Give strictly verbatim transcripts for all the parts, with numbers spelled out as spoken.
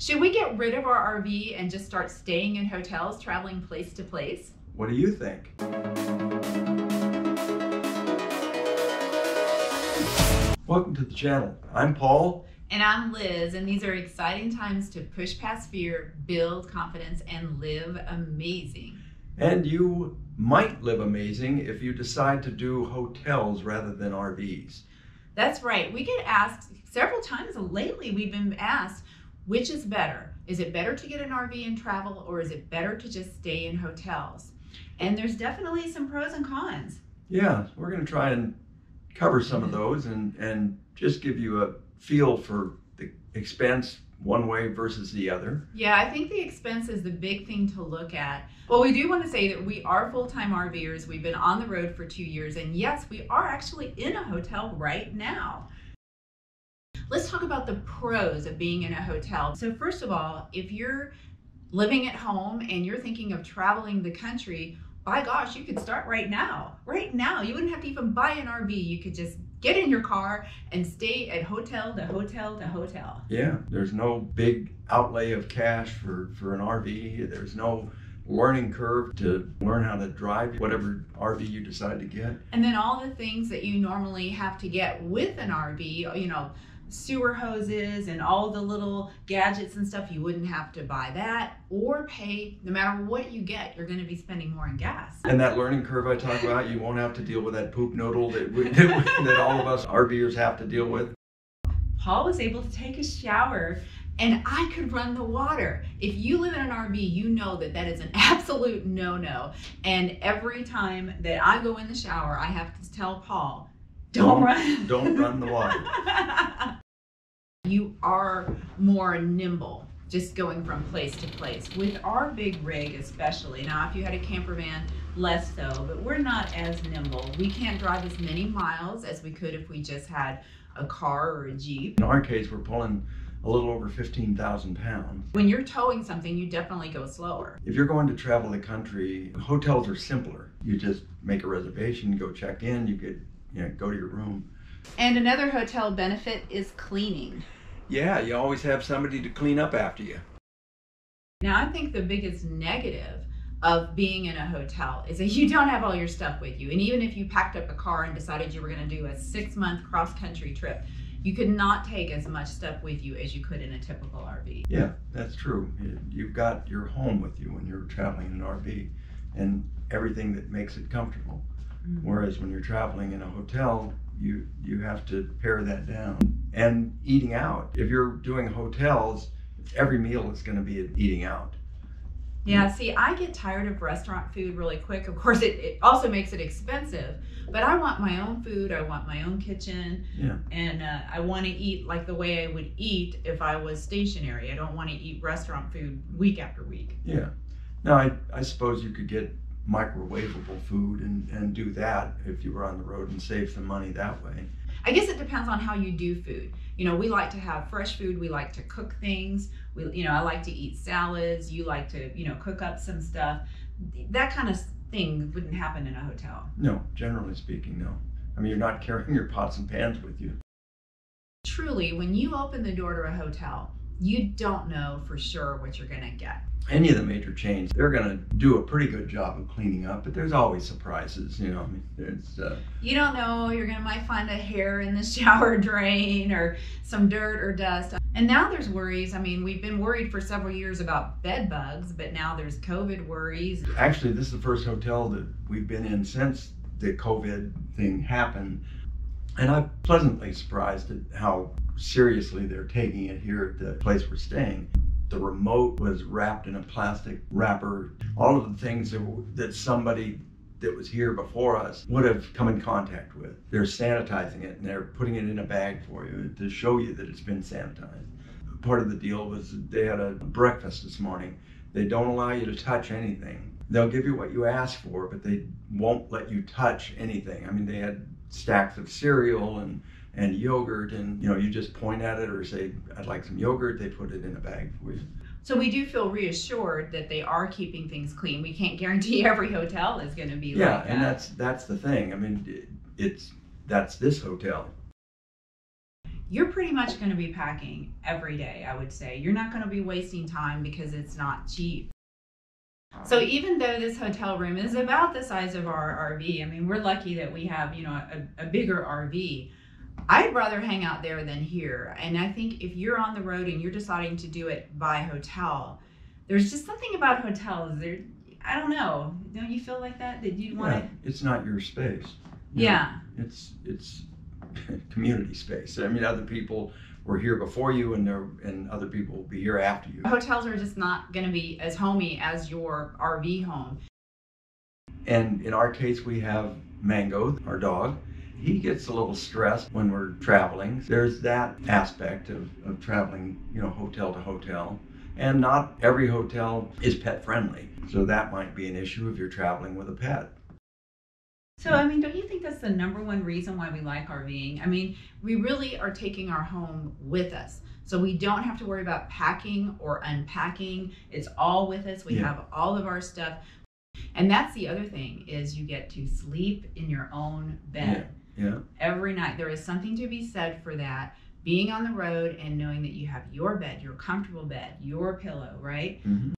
Should we get rid of our R V and just start staying in hotels, traveling place to place? What do you think? Welcome to the channel. I'm Paul. And I'm Liz, and these are exciting times to push past fear, build confidence, and live amazing. And you might live amazing if you decide to do hotels rather than R Vs. That's right. We get asked several times lately, we've been asked, which is better? Is it better to get an R V and travel, or is it better to just stay in hotels? And there's definitely some pros and cons. Yeah, we're going to try and cover some of those and, and just give you a feel for the expense one way versus the other. Yeah, I think the expense is the big thing to look at. Well, we do want to say that we are full-time RVers. We've been on the road for two years, and yes, we are actually in a hotel right now. Let's talk about the pros of being in a hotel. So first of all, if you're living at home and you're thinking of traveling the country, by gosh, you could start right now. Right now, you wouldn't have to even buy an R V. You could just get in your car and stay at hotel to hotel to hotel. Yeah, there's no big outlay of cash for, for an R V. There's no learning curve to learn how to drive whatever R V you decide to get. And then all the things that you normally have to get with an R V, you know, sewer hoses and all the little gadgets and stuff, you wouldn't have to buy that or pay. No matter what you get, you're going to be spending more on gas. And that learning curve I talk about, you won't have to deal with that poop noodle that, we, that all of us RVers have to deal with. Paul was able to take a shower and I could run the water. If you live in an R V, you know that that is an absolute no-no. And every time that I go in the shower, I have to tell Paul, don't, don't run. Don't run the water. You are more nimble just going from place to place. With our big rig especially, now if you had a camper van, less so, but we're not as nimble. We can't drive as many miles as we could if we just had a car or a Jeep. In our case, we're pulling a little over fifteen thousand pounds. When you're towing something, you definitely go slower. If you're going to travel the country, hotels are simpler. You just make a reservation, go check in, you get, you know, go to your room. And another hotel benefit is cleaning. Yeah, you always have somebody to clean up after you. Now, I think the biggest negative of being in a hotel is that you don't have all your stuff with you. And even if you packed up a car and decided you were going to do a six-month cross-country trip, you could not take as much stuff with you as you could in a typical R V. Yeah, that's true. You've got your home with you when you're traveling in an R V and everything that makes it comfortable. Mm-hmm. Whereas when you're traveling in a hotel, you you have to pare that down. And eating out. If you're doing hotels, every meal is going to be eating out. Yeah, see, I get tired of restaurant food really quick. Of course, it, it also makes it expensive, but I want my own food. I want my own kitchen. Yeah. And uh, I want to eat like the way I would eat if I was stationary. I don't want to eat restaurant food week after week. Yeah. Now, I, I suppose you could get microwavable food and, and do that if you were on the road and save some money that way. I guess it depends on how you do food. You know, we like to have fresh food. We like to cook things. We, you know, I like to eat salads. You like to, you know, cook up some stuff. That kind of thing wouldn't happen in a hotel. No, generally speaking, no. I mean, you're not carrying your pots and pans with you. Truly, when you open the door to a hotel, you don't know for sure what you're going to get. Any of the major chains, they're going to do a pretty good job of cleaning up, but there's always surprises, you know. I mean, there's, uh, you don't know, you're going to might find a hair in the shower drain or some dirt or dust. And now there's worries. I mean, we've been worried for several years about bed bugs, but now there's COVID worries. Actually, this is the first hotel that we've been in since the COVID thing happened. And I'm pleasantly surprised at how seriously they're taking it here at the place we're staying. The remote was wrapped in a plastic wrapper. All of the things that, that somebody that was here before us would have come in contact with. They're sanitizing it and they're putting it in a bag for you to show you that it's been sanitized. Part of the deal was they had a breakfast this morning. They don't allow you to touch anything. They'll give you what you ask for, but they won't let you touch anything. I mean, they had stacks of cereal and and yogurt, and you know, you just point at it or say, I'd like some yogurt, they put it in a bag for you. So we do feel reassured that they are keeping things clean. We can't guarantee every hotel is going to be yeah, like that. Yeah, and that's that's the thing. I mean, it, it's that's this hotel. you're pretty much going to be packing every day, I would say. You're not going to be wasting time because it's not cheap. So even though this hotel room is about the size of our R V, I mean, we're lucky that we have, you know, a, a bigger R V. I'd rather hang out there than here. And I think if you're on the road and you're deciding to do it by hotel, there's just something about hotels. There, I don't know. Don't you feel like that? Did you want Yeah, to? it's not your space. You Yeah. know, it's it's community space. I mean, other people were here before you, and there and other people will be here after you. Hotels are just not going to be as homey as your R V home. And in our case, we have Mango, our dog. He gets a little stressed when we're traveling. There's that aspect of, of traveling, you know, hotel to hotel. And not every hotel is pet friendly. So that might be an issue if you're traveling with a pet. So, I mean, don't you think that's the number one reason why we like RVing? I mean, we really are taking our home with us. So we don't have to worry about packing or unpacking. It's all with us. We Yeah. have all of our stuff. And that's the other thing, is you get to sleep in your own bed. Yeah. Yeah. Every night. There is something to be said for that. Being on the road and knowing that you have your bed, your comfortable bed, your pillow, right? Mm-hmm.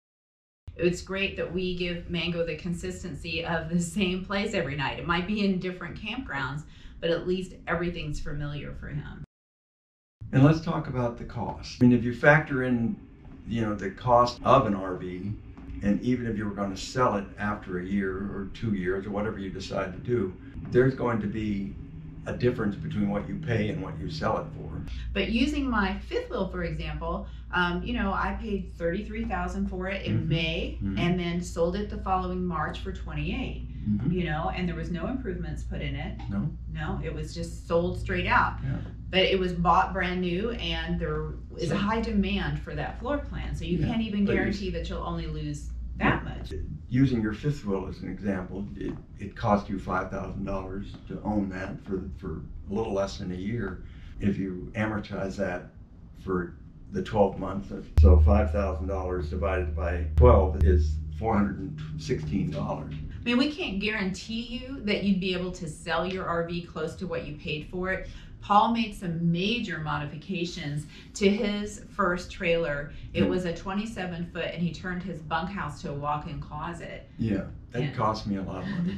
It's great that we give Mango the consistency of the same place every night. It might be in different campgrounds, but at least everything's familiar for him. And let's talk about the cost. I mean, if you factor in, you know, the cost of an R V, and even if you were going to sell it after a year or two years or whatever you decide to do, there's going to be a difference between what you pay and what you sell it for. But using my fifth wheel, for example, um, you know, I paid thirty-three thousand dollars for it in Mm-hmm. May, Mm-hmm. and then sold it the following March for twenty-eight. Mm-hmm. You know, and there was no improvements put in it. No? No, it was just sold straight out. Yeah. But it was bought brand new, and there is a high demand for that floor plan. So you Yeah, can't even but you- guarantee that you'll only lose that much. Using your fifth wheel as an example, it, it cost you five thousand dollars to own that for, for a little less than a year. If you amortize that for the twelve months, so five thousand dollars divided by twelve is four hundred sixteen dollars. I mean, we can't guarantee you that you'd be able to sell your R V close to what you paid for it. Paul made some major modifications to his first trailer. It Hmm. was a twenty-seven foot, and he turned his bunkhouse to a walk-in closet. Yeah, that Yeah. cost me a lot of money.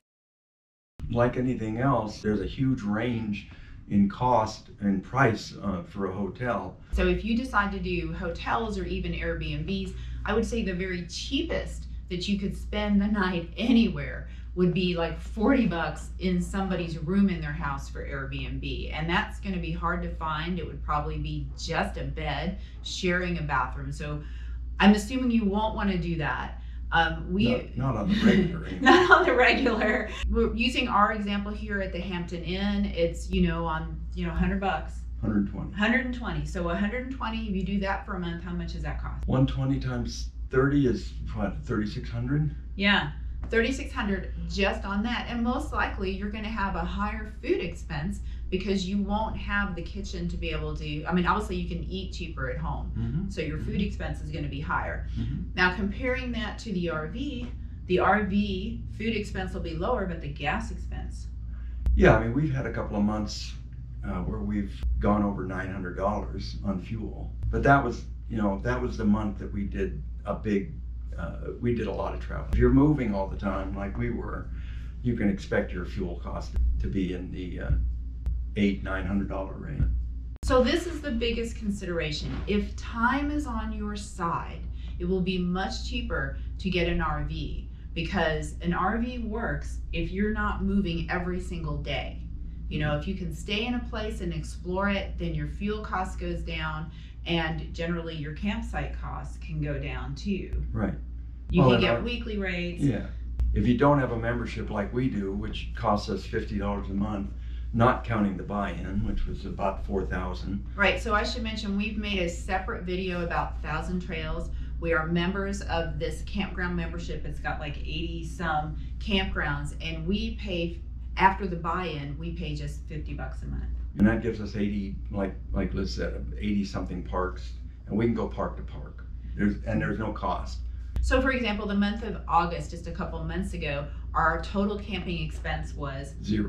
Like anything else, there's a huge range in cost and price uh, for a hotel. So if you decide to do hotels or even Airbnbs, I would say the very cheapest that you could spend the night anywhere would be like forty bucks in somebody's room in their house for Airbnb. And that's going to be hard to find. It would probably be just a bed sharing a bathroom. So I'm assuming you won't want to do that. Um, we Not, not on the regular anyway. Not on the regular. We're using our example here at the Hampton Inn. It's, you know, on, you know, one hundred bucks. one hundred twenty. one hundred twenty. So one hundred twenty, if you do that for a month, how much does that cost? one hundred twenty times thirty is what, thirty-six hundred? Yeah, thirty-six hundred just on that. And most likely you're going to have a higher food expense because you won't have the kitchen to be able to, I mean, obviously you can eat cheaper at home. Mm-hmm. So your food expense is going to be higher. Mm-hmm. Now comparing that to the R V, the R V food expense will be lower, but the gas expense. Yeah, I mean, we've had a couple of months uh, where we've gone over nine hundred dollars on fuel. But that was, you know, that was the month that we did a big, uh, we did a lot of travel. If you're moving all the time like we were, you can expect your fuel cost to be in the uh, eight, nine hundred dollar range. So this is the biggest consideration. If time is on your side, it will be much cheaper to get an R V, because an R V works if you're not moving every single day. You know, if you can stay in a place and explore it, then your fuel cost goes down, and generally your campsite costs can go down too. Right. You Well, can and get our- weekly rates. Yeah. If you don't have a membership like we do, which costs us fifty dollars a month, not counting the buy-in, which was about four thousand. Right, so I should mention we've made a separate video about Thousand Trails. We are members of this campground membership. It's got like eighty some campgrounds, and we pay, after the buy-in, we pay just fifty bucks a month. And that gives us eighty, like like Liz said, eighty something parks, and we can go park to park. There's and there's no cost. So for example, the month of August, just a couple months ago, our total camping expense was Zero.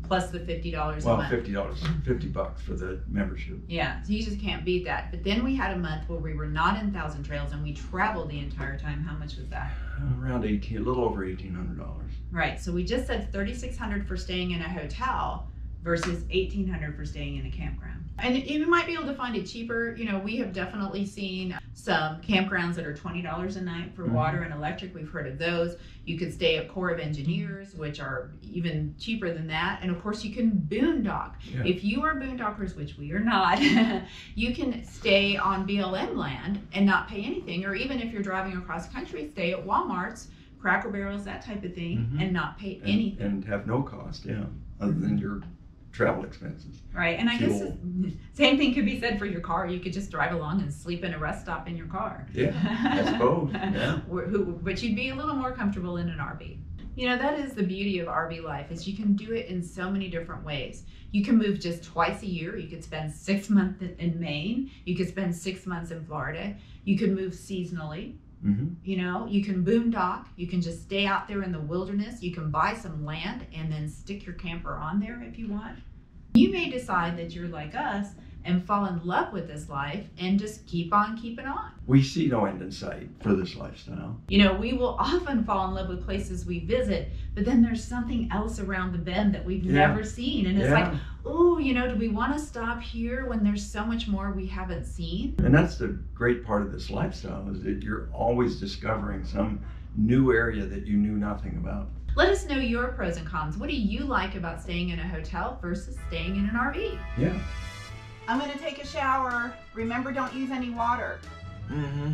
plus the fifty dollars a Well, month. fifty dollars, fifty bucks for the membership. Yeah, so you just can't beat that. But then we had a month where we were not in Thousand Trails and we traveled the entire time. How much was that? Around eighteen, a little over eighteen hundred dollars. Right. So we just said thirty-six hundred dollars for staying in a hotel versus eighteen hundred dollars for staying in a campground. And you might be able to find it cheaper. You know, we have definitely seen some campgrounds that are twenty dollars a night for mm-hmm. water and electric. We've heard of those. You could stay at Corps of Engineers, which are even cheaper than that. And of course, you can boondock. Yeah. If you are boondockers, which we are not, you can stay on B L M land and not pay anything. Or even if you're driving across country, stay at Walmart's, Cracker Barrels, that type of thing, mm-hmm. and not pay and, anything. And have no cost, yeah, other than your travel expenses. Right, and I Fuel. guess same thing could be said for your car. You could just drive along and sleep in a rest stop in your car. Yeah, I suppose, yeah. But you'd be a little more comfortable in an R V. You know, that is the beauty of R V life, is you can do it in so many different ways. You can move just twice a year. You could spend six months in Maine. You could spend six months in Florida. You could move seasonally. Mm-hmm. You know, you can boondock. You can just stay out there in the wilderness. You can buy some land and then stick your camper on there if you want. You may decide that you're like us and fall in love with this life and just keep on keeping on. We see no end in sight for this lifestyle. You know, we will often fall in love with places we visit, but then there's something else around the bend that we've yeah. never seen. And it's yeah. like, oh, you know, do we want to stop here when there's so much more we haven't seen? And that's the great part of this lifestyle, is that you're always discovering some new area that you knew nothing about. Let us know your pros and cons. What do you like about staying in a hotel versus staying in an R V? Yeah. I'm going to take a shower. Remember, don't use any water. Mm-hmm.